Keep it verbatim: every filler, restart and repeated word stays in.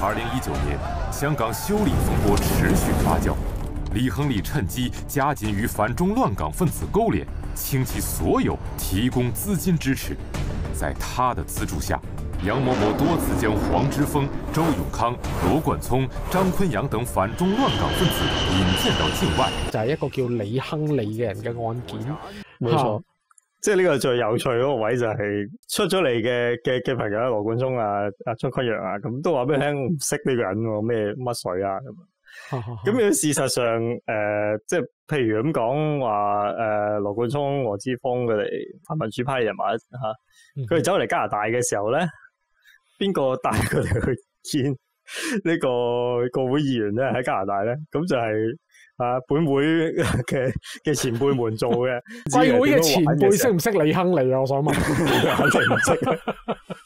二零一九年，香港修例风波持续发酵，李亨利趁机加紧与反中乱港分子勾连，倾其所有提供资金支持。在他的资助下，杨某某多次将黄之锋、周永康、罗冠聪、張坤陽等反中亂港分子引薦到境外， 就係一個叫李亨利嘅人嘅案件。 冇錯，即係呢個最有趣嗰個位就係出咗嚟嘅嘅嘅朋友羅冠聰啊、阿張坤陽啊，咁都話俾你聽唔識呢個人喎，咩乜水啊咁。咁樣事實上，誒、呃，即係譬如咁講話，誒、呃，羅冠聰、黃之鋒佢哋民主派人物嚇，佢哋走嚟加拿大嘅時候咧，邊個帶佢哋去見呢個國會議員咧？喺加拿大咧，咁就係、是、啊，本會嘅嘅前輩們做嘅。 貴會嘅前輩識唔識李亨利啊？我想問， 肯定唔識。